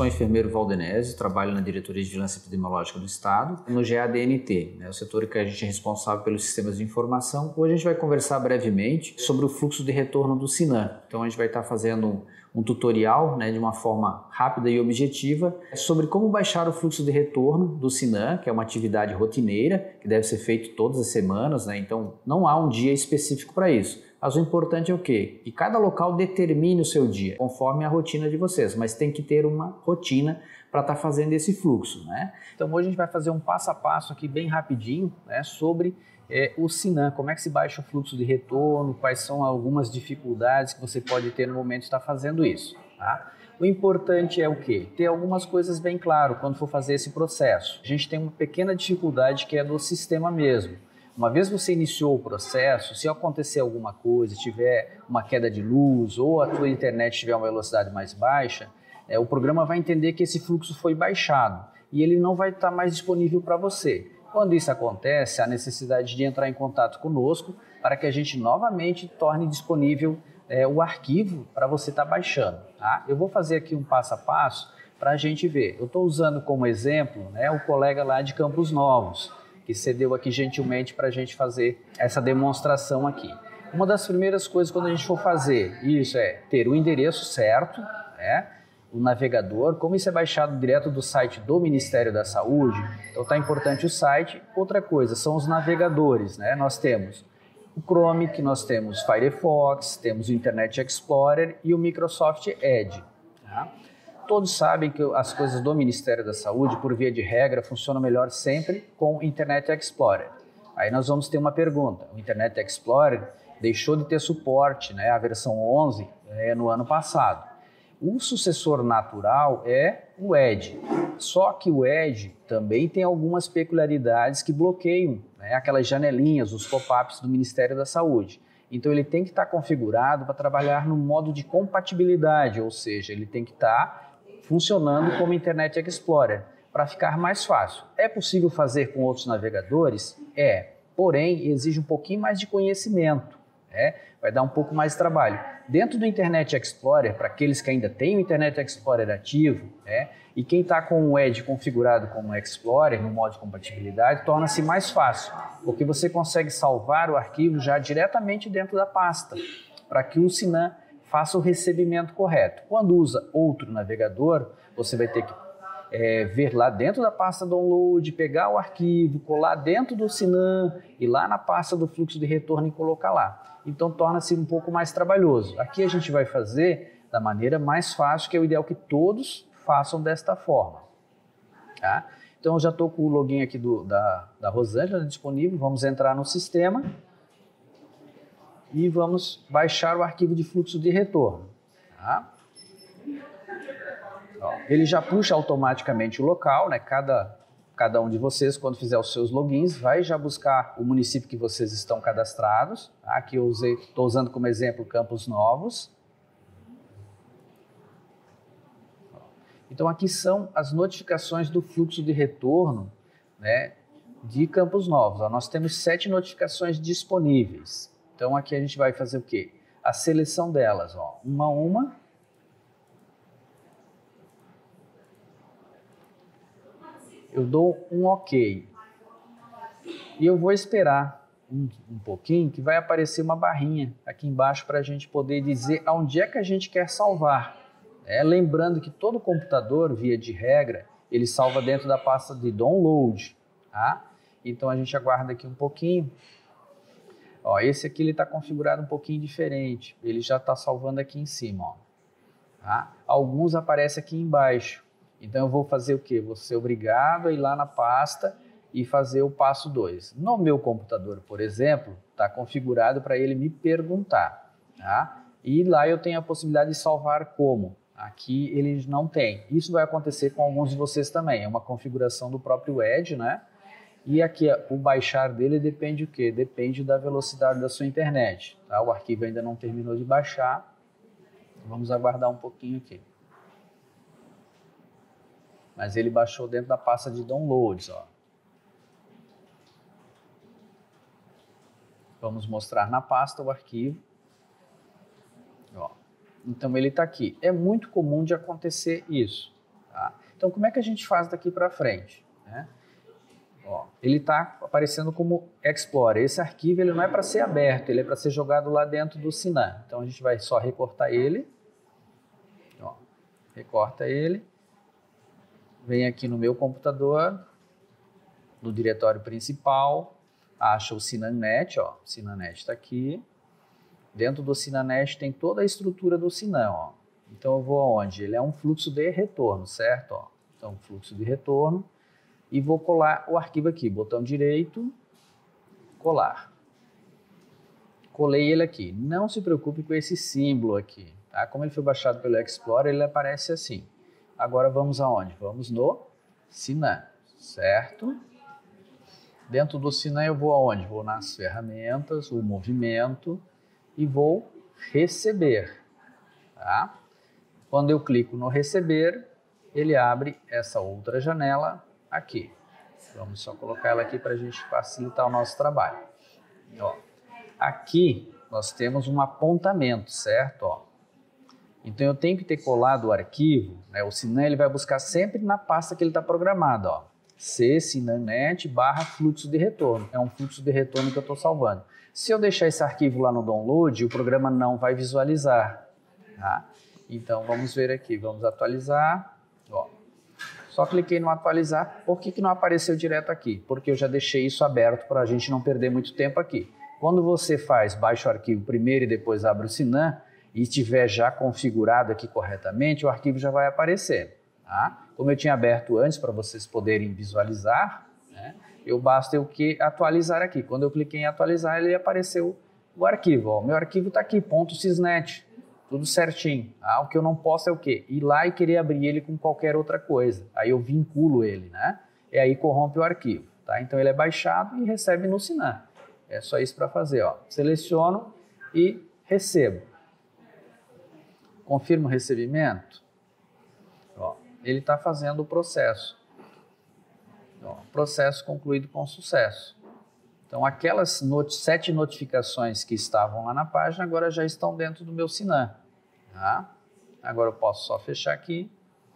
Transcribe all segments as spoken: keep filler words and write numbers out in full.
sou o enfermeiro Valdenese, trabalho na Diretoria de Vigilância Epidemiológica do Estado, no G A D N T, né, o setor que a gente é responsável pelos sistemas de informação. Hoje a gente vai conversar brevemente sobre o fluxo de retorno do SINAM. Então a gente vai estar fazendo um tutorial, né, de uma forma rápida e objetiva sobre como baixar o fluxo de retorno do SINAM, que é uma atividade rotineira, que deve ser feito todas as semanas, né, então não há um dia específico para isso. Mas o importante é o quê? Que cada local determine o seu dia, conforme a rotina de vocês, mas tem que ter uma rotina para estar fazendo esse fluxo, né? Então hoje a gente vai fazer um passo a passo aqui bem rapidinho, né, sobre é, o SINAM, como é que se baixa o fluxo de retorno, quais são algumas dificuldades que você pode ter no momento de estar fazendo isso, tá? O importante é o quê? Ter algumas coisas bem claro quando for fazer esse processo. A gente tem uma pequena dificuldade que é do sistema mesmo. Uma vez você iniciou o processo, se acontecer alguma coisa, tiver uma queda de luz ou a tua internet tiver uma velocidade mais baixa, é, o programa vai entender que esse fluxo foi baixado e ele não vai estar mais disponível para você. Quando isso acontece, há necessidade de entrar em contato conosco para que a gente novamente torne disponível é, o arquivo para você estar baixando. Tá? Eu vou fazer aqui um passo a passo para a gente ver. Eu estou usando como exemplo, né, o colega lá de Campos Novos, que cedeu aqui gentilmente para a gente fazer essa demonstração aqui. Uma das primeiras coisas quando a gente for fazer isso é ter o endereço certo, né? O navegador, como isso é baixado direto do site do Ministério da Saúde, então está importante o site. Outra coisa, são os navegadores, né? Nós temos o Chrome, que nós temos Firefox, temos o Internet Explorer e o Microsoft Edge. Tá? Todos sabem que as coisas do Ministério da Saúde, por via de regra, funcionam melhor sempre com o Internet Explorer. Aí nós vamos ter uma pergunta. O Internet Explorer deixou de ter suporte, né, a versão onze, é, no ano passado. O sucessor natural é o Edge. Só que o Edge também tem algumas peculiaridades que bloqueiam, né, aquelas janelinhas, os pop-ups do Ministério da Saúde. Então ele tem que estar configurado para trabalhar no modo de compatibilidade, ou seja, ele tem que estar funcionando como Internet Explorer, para ficar mais fácil. É possível fazer com outros navegadores? É, porém exige um pouquinho mais de conhecimento, né? Vai dar um pouco mais de trabalho. Dentro do Internet Explorer, para aqueles que ainda têm o Internet Explorer ativo, né, e quem está com o Edge configurado como Explorer, no modo de compatibilidade, torna-se mais fácil, porque você consegue salvar o arquivo já diretamente dentro da pasta, para que o SINAM faça o recebimento correto. Quando usa outro navegador, você vai ter que é, ver lá dentro da pasta download, pegar o arquivo, colar dentro do SINAM, ir lá na pasta do fluxo de retorno e colocar lá. Então torna-se um pouco mais trabalhoso. Aqui a gente vai fazer da maneira mais fácil, que é o ideal que todos façam desta forma. Tá? Então eu já estou com o login aqui do, da, da Rosângela disponível, vamos entrar no sistema e vamos baixar o arquivo de fluxo de retorno. Tá? Ó, ele já puxa automaticamente o local, né? Cada, cada um de vocês, quando fizer os seus logins, vai já buscar o município que vocês estão cadastrados. Tá? Aqui eu estou usando como exemplo Campos Novos. Então aqui são as notificações do fluxo de retorno, né, de Campos Novos. Ó, nós temos sete notificações disponíveis. Então aqui a gente vai fazer o quê? A seleção delas, ó, uma a uma. Eu dou um OK. E eu vou esperar um, um pouquinho, que vai aparecer uma barrinha aqui embaixo para a gente poder dizer aonde é que a gente quer salvar. É, lembrando que todo computador, via de regra, ele salva dentro da pasta de download. Tá? Então a gente aguarda aqui um pouquinho. Ó, esse aqui está configurado um pouquinho diferente. Ele já está salvando aqui em cima. Ó. Tá? Alguns aparecem aqui embaixo. Então eu vou fazer o quê? Vou ser obrigado a ir lá na pasta e fazer o passo dois. No meu computador, por exemplo, está configurado para ele me perguntar. Tá? E lá eu tenho a possibilidade de salvar como? Aqui ele não tem. Isso vai acontecer com alguns de vocês também. É uma configuração do próprio Edge, né? E aqui o baixar dele depende do quê? Depende da velocidade da sua internet. Tá? O arquivo ainda não terminou de baixar. Vamos aguardar um pouquinho aqui. Mas ele baixou dentro da pasta de downloads. Ó. Vamos mostrar na pasta o arquivo. Ó. Então ele está aqui. É muito comum de acontecer isso. Tá? Então, como é que a gente faz daqui para frente? Né? Ó, ele está aparecendo como Explorer. Esse arquivo ele não é para ser aberto, ele é para ser jogado lá dentro do Sinan. Então, a gente vai só recortar ele. Ó, recorta ele. Vem aqui no meu computador, no diretório principal, acha o SinanNet, ó, o SinanNet está aqui. Dentro do SinanNet tem toda a estrutura do Sinan, ó. Então eu vou aonde? Ele é um fluxo de retorno, certo? Ó. Então, fluxo de retorno. E vou colar o arquivo aqui, botão direito, colar. Colei ele aqui. Não se preocupe com esse símbolo aqui, tá? Como ele foi baixado pelo Explorer, ele aparece assim. Agora vamos aonde? Vamos no Sinan, certo? Dentro do Sinan eu vou aonde? Vou nas ferramentas, o movimento e vou receber, tá? Quando eu clico no receber, ele abre essa outra janela aqui. Vamos só colocar ela aqui para a gente facilitar o nosso trabalho. Ó, aqui nós temos um apontamento, certo? Ó. Então eu tenho que ter colado o arquivo, né? O Sinan ele vai buscar sempre na pasta que ele está programado, ó. C SinanNet barra fluxo de retorno. É um fluxo de retorno que eu estou salvando. Se eu deixar esse arquivo lá no download, o programa não vai visualizar, tá? Então vamos ver aqui, vamos atualizar. Ó. Só cliquei no atualizar. Por que que não apareceu direto aqui? Porque eu já deixei isso aberto para a gente não perder muito tempo aqui. Quando você faz, baixa o arquivo primeiro e depois abre o Sinan e estiver já configurado aqui corretamente, o arquivo já vai aparecer. Tá? Como eu tinha aberto antes para vocês poderem visualizar, né, eu basta eu que atualizar aqui. Quando eu cliquei em atualizar, ele apareceu o arquivo. Ó, meu arquivo está aqui, ponto .sysnet. Tudo certinho. Ah, o que eu não posso é o quê? Ir lá e querer abrir ele com qualquer outra coisa. Aí eu vinculo ele, né? E aí corrompe o arquivo. Tá? Então ele é baixado e recebe no Sinan. É só isso para fazer. Ó. Seleciono e recebo. Confirmo o recebimento. Ó, ele está fazendo o processo. Ó, processo concluído com sucesso. Então aquelas not- sete notificações que estavam lá na página agora já estão dentro do meu Sinan. Tá? Agora eu posso só fechar aqui.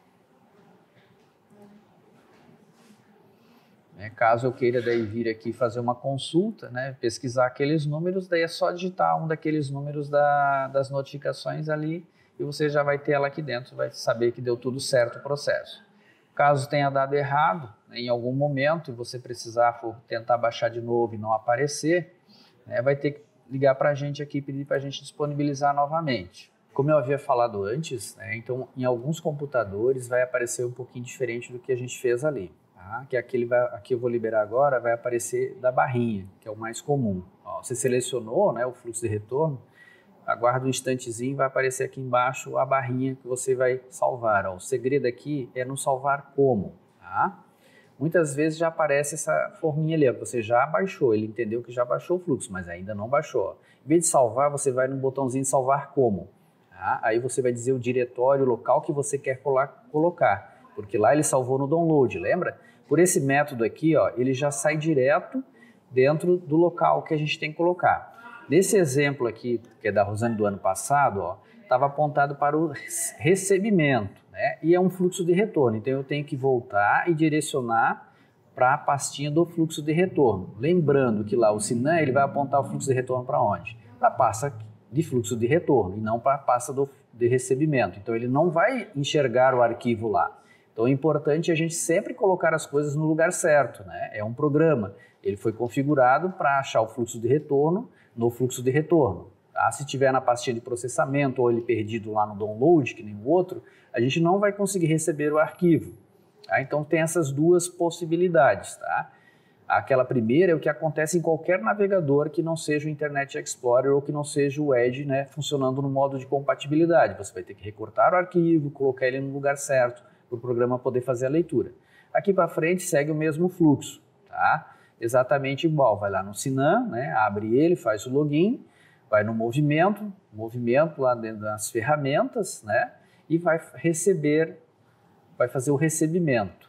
É, caso eu queira daí vir aqui fazer uma consulta, né, pesquisar aqueles números, daí é só digitar um daqueles números da, das notificações ali e você já vai ter ela aqui dentro, vai saber que deu tudo certo o processo. Caso tenha dado errado, né, em algum momento e você precisar for tentar baixar de novo e não aparecer, né, vai ter que ligar para a gente aqui e pedir para a gente disponibilizar novamente. Como eu havia falado antes, né, então em alguns computadores vai aparecer um pouquinho diferente do que a gente fez ali. Tá? Que aqui, ele vai, aqui eu vou liberar agora, vai aparecer da barrinha, que é o mais comum. Ó, você selecionou, né, o fluxo de retorno, aguarda um instantezinho, vai aparecer aqui embaixo a barrinha que você vai salvar. Ó. O segredo aqui é não salvar como. Tá? Muitas vezes já aparece essa forminha ali, ó, você já baixou, ele entendeu que já baixou o fluxo, mas ainda não baixou. Ó. Em vez de salvar, você vai no botãozinho salvar como. Tá? Aí você vai dizer o diretório local que você quer colocar, porque lá ele salvou no download, lembra? Por esse método aqui, ó, ele já sai direto dentro do local que a gente tem que colocar. Nesse exemplo aqui, que é da Rosane do ano passado, estava apontado para o recebimento, né? E é um fluxo de retorno, então eu tenho que voltar e direcionar para a pastinha do fluxo de retorno. Lembrando que lá o Sinan ele vai apontar o fluxo de retorno para onde? Para a pasta de fluxo de retorno e não para a pasta do, de recebimento. Então ele não vai enxergar o arquivo lá. Então é importante a gente sempre colocar as coisas no lugar certo, né? É um programa, ele foi configurado para achar o fluxo de retorno no fluxo de retorno. Tá? Se tiver na pastinha de processamento ou ele perdido lá no download, que nem o outro, a gente não vai conseguir receber o arquivo. Tá? Então tem essas duas possibilidades. Tá? Aquela primeira é o que acontece em qualquer navegador que não seja o Internet Explorer ou que não seja o Edge, né, funcionando no modo de compatibilidade. Você vai ter que recortar o arquivo, colocar ele no lugar certo, para o programa poder fazer a leitura. Aqui para frente segue o mesmo fluxo, tá? Exatamente igual, vai lá no Sinan, né? Abre ele, faz o login, vai no movimento, movimento lá dentro das ferramentas, né? E vai receber, vai fazer o recebimento.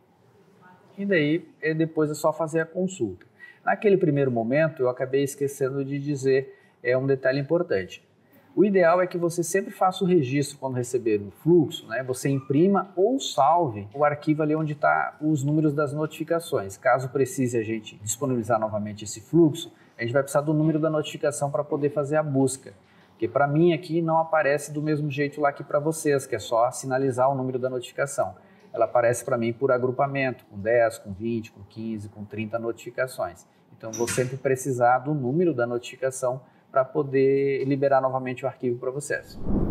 E daí, depois é só fazer a consulta. Naquele primeiro momento, eu acabei esquecendo de dizer é um detalhe importante. O ideal é que você sempre faça o registro quando receber um fluxo, né? Você imprima ou salve o arquivo ali onde está os números das notificações. Caso precise a gente disponibilizar novamente esse fluxo, a gente vai precisar do número da notificação para poder fazer a busca. Porque para mim aqui não aparece do mesmo jeito lá que para vocês, que é só sinalizar o número da notificação. Ela aparece para mim por agrupamento, com dez, com vinte, com quinze, com trinta notificações. Então vou sempre precisar do número da notificação para poder liberar novamente o arquivo para vocês.